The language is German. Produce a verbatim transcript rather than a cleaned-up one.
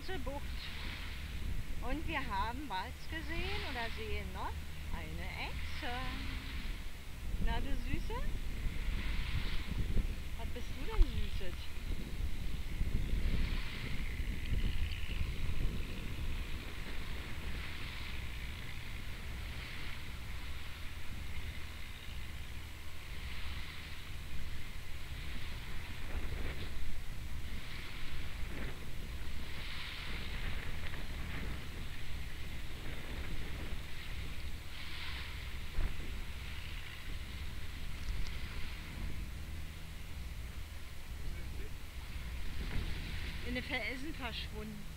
ganze Bucht. Und wir haben was gesehen oder sehen noch eine Echse. Na du Süße? Was bist du denn Süßes? In den Felsen verschwunden.